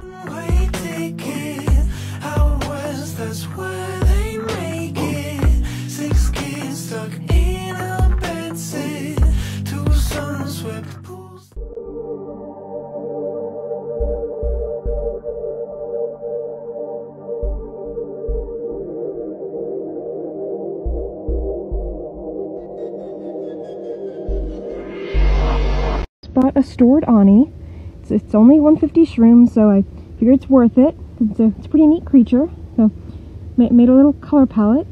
One-way ticket out west, that's where they make it. 6 kids stuck in a bedsit, 2 sun-swept pools. Bought a stored Ani. It's only 150 shrooms, so I figure it's worth it. It's a pretty neat creature. So made a little color palette.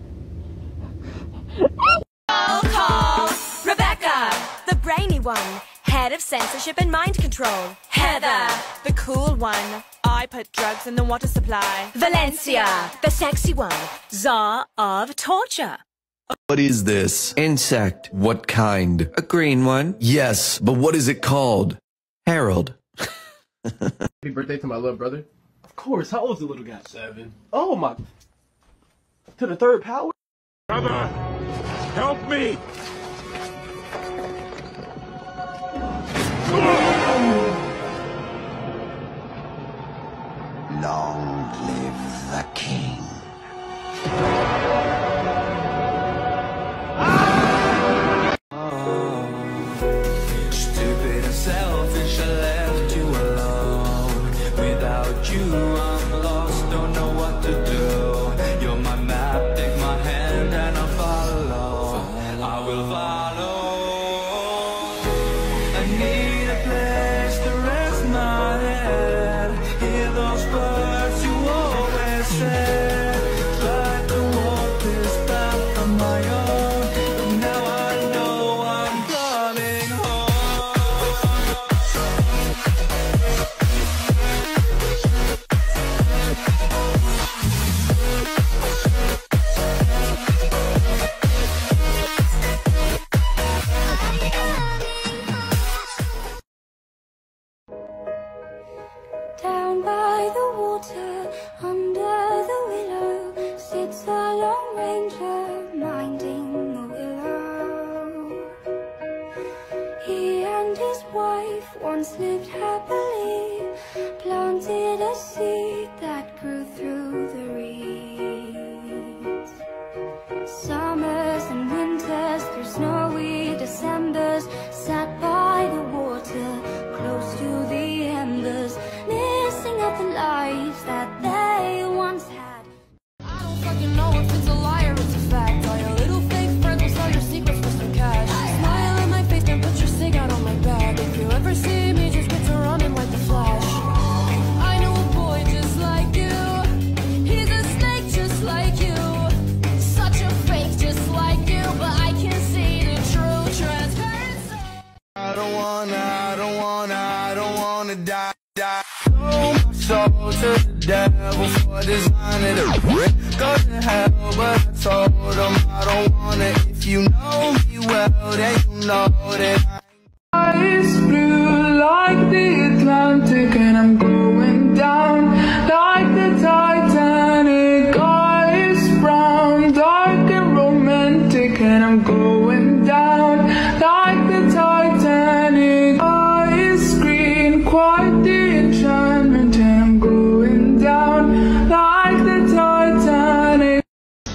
Call Rebecca, the brainy one, head of censorship and mind control. Heather, the cool one, I put drugs in the water supply. Valencia, the sexy one, czar of torture. What is this? Insect. What kind? A green one. Yes, but what is it called? Harold. Happy birthday to my little brother. Of course. How old is the little guy? 7. Oh my. To the 3rd power? Brother, help me! Long live the king. Stupid and selfish, I left you alone. Without you, I'm lost, don't know what to do. You're my map, take my hand and I'll follow. I will follow. I need a place to rest my head. Hear those words you always said. Tried to walk this path on my own, but now I know I'm coming home. Down by the water, under the willow, sits a lone ranger minding the willow. He and his wife once lived happily, planted a seed that grew through the reeds. Summers and winters, through snowy Decembers, sat by the water, close to the embers, missing out the lives that they once had. I don't fucking know if it's a lie or it's a fact. All your little fake friends will sell your secrets for some cash. Smile in my face, then put your cig out on my back. If you ever see me, just get to running like the Flash. I know a boy just like you. He's a snake just like you. Such a fake just like you, but I can see the true transparency. I don't wanna die. Sold my soul to the devil for designing a brick. Go to hell, but I told him I don't want it. If you know me well, then you know that Eyes blue like the Atlantic, and I'm going down like the Titanic. Eyes brown, dark and romantic, and I'm going down like the Titanic. Eyes green, quite the enchantment, and I'm going down like the Titanic.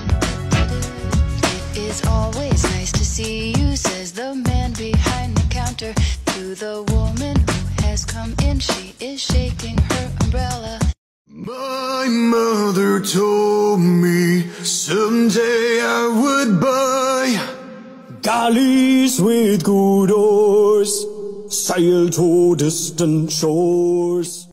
It is always nice to see you, says the man behind the counter to the woman who has come in. She is shaking her umbrella. My mother told me someday I would buy Galleys with good oars sail to distant shores.